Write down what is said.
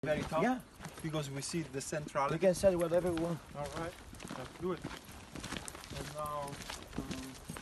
very top? Yeah. Because we see the centrality. We can set whatever we want. All right, let's do it. And now.